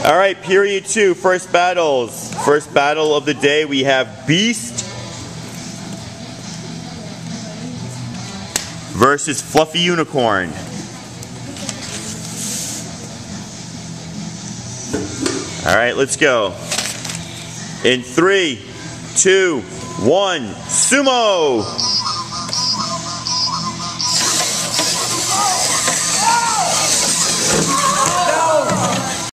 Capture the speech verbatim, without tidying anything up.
All right, period two, first battles. First battle of the day, we have Beast versus Fluffy Unicorn. All right, let's go. In three, two, one, sumo!